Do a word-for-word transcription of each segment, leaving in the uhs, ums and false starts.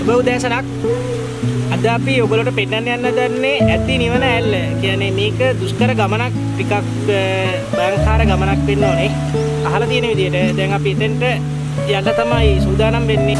සුබ උදෑසනක්. අද අපි ඔයගොල්ලන්ට පෙන්නන්න යන්න දන්නේ ඇති නිවන ඇල්ල. කියන්නේ මේක දුෂ්කර ගමනක්, ටිකක් භයංකාර ගමනක් වෙන්න ඕනේ. අහලා තියෙන විදිහට දැන් අපි එතෙන්ට යන්න තමයි සූදානම් වෙන්නේ.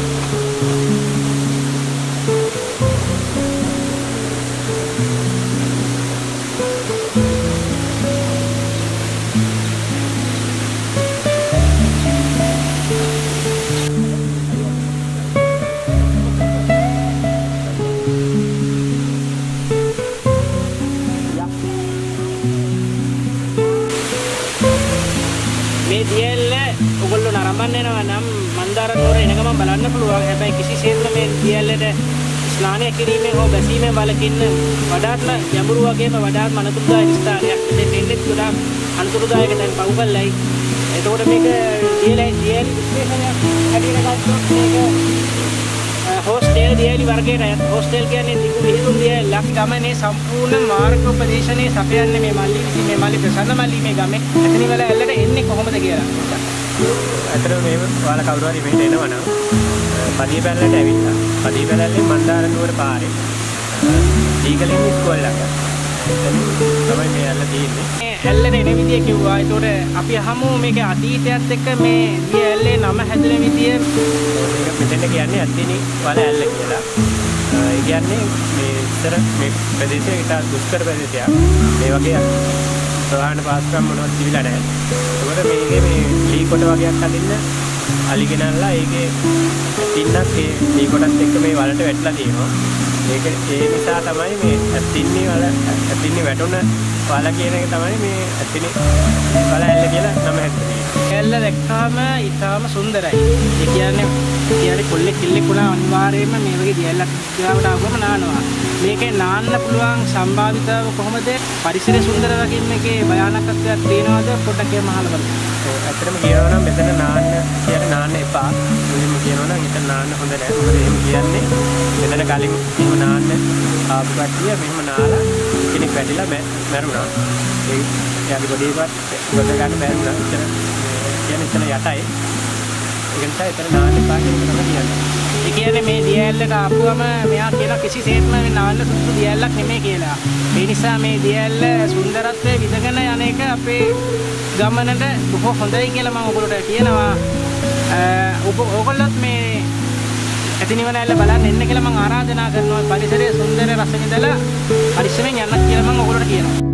මේ දියැල්ල ඔයගොල්ලෝ නරඹන්න යනවා නම් මන්දාර නුවර එන ගමන් බලන්න පුළුවන්. හැබැයි කිසිසේත්ම මේ දියැල්ලට ස්නානය කිරීමෙන් හෝ බැසීමෙන් වළකින්න වඩාත්ම ගැඹුරු වගේම වඩාත්ම අනතුරුදායක ස්ථානයක්. මෙතෙන් එන්නේ ගොඩාක් අනතුරුදායක තැන් පහුකල්ලයි. එතකොට මේක දියැලයි දියැලි විශේෂණයක් හැටියට ගත්තොත් මේක හෝස්ටෙල් දියැලි වර්ගයට. හෝස්ටෙල් කියන්නේ දිගු විහිදුම් දියැලක්. ගමනේ සම්පූර්ණ මාර්ග උපදේශනයේ සපයන්නේ මේ මල්ලි විසින්. මේ මල්ලි ප්‍රසන්න මල්ලි මේ ගමේ ඇතිනිවල ඇල්ලට එන්නේ කොහොමද කියලා. අතන මේ ඔයාලා කවුරු හරි මෙහෙට එනවා නම් පදිය පැලලට ඇවිල්ලා පදිය පැලලේ මන්දාර නුවර පාරේ දීගලින් ඉස්කෝල ළඟ තමයි මේ ඇල්ල තියෙන්නේ. මේ ඇල්ලට එන විදිය කිව්වා. ඒතකොට අපි අහමු මේකේ අතීතයත් එක්ක මේ දිය ඇල්ලේ නම හැදෙන විදිය. මේක මෙතෙන්ට කියන්නේ අත්තිනි වල ඇල්ල කියලා. ඒ කියන්නේ මේ ඉතර මේ ප්‍රදේශයේ ඉතා දුෂ්කර ප්‍රදේශයක්. මේ වගේ ප්‍රවාහන පාස්කම් මොනවද තිබිලා නැහැ. ඒකට මේකේ මේ ලී කොට වගේක් අදින්න අලි ගෙනල්ලා ඒකේ තින්නක් ඒ ලී කොටත් එක්ක මේ වලට වැටලා තියෙනවා. ඒක ඒ නිසා තමයි මේ ඇතින්නි වල ඇතින්නි වැටුණ වල කියන එක තමයි මේ ඇතින්නි වල ඇල්ල කියලා නම හැදුනේ. ඇල්ල දැක්කාම ඉතාම සුන්දරයි. ඒ කියන්නේ කියන්නේ කොල්ලෙක් කිල්ලෙක් වුණා අනිවාර්යයෙන්ම මේ වගේ දියැලක් ගාවට ආවම නානවා. මේකේ නාන්න පුළුවන් සම්භාවිතාව කොහොමද? පරිසරය සුන්දර රකින්න එකේ භයානකත්වයක් තියෙනවද? පොඩ්ඩක් එහෙම අහලා බලන්න. ඇත්තටම කියනවා නම් මෙතන නාන්න කියන්නේ නාන්න එපා. මුලින්ම කියනවා නම් එතන නාන්න හොඳ නැහැ. මොකද එහෙම කියන්නේ මෙතන කලින් එහෙම නාන්න ආපු කට්ටිය මෙහෙම නාලා කෙනෙක් වැටිලා මැරුණා. ඒ යාගේ බඩේවත් ගොඩ ගන්න බැරුණා. එතන කියන්නේ එතන යටයි. ඒ නිසා එතන නාන්න එපා කියන එක තමයි කියන්නේ. ඒ කියන්නේ මේ දියැලට ආපුවම මෙයා කියන කිසිසේත්ම මේ නාන්න සුදුසු දියැලක් නෙමෙයි කියලා. ඒ නිසා මේ දියැල සුන්දරත්වයේ විඳගෙන යන එක අපේ ගමනට බොහෝ හොඳයි කියලා මම ඔයගොල්ලෝට කියනවා. ඔබ ඔයගොල්ලොත් මේ ඇතිනිවන ඇල්ල බලන්න එන්න කියලා මම ආරාධනා කරනවා. පරිසරයේ සුන්දර රස විඳලා පරිස්සමෙන් යන්නත් කියලා මම ඔයගොල්ලෝට කියනවා.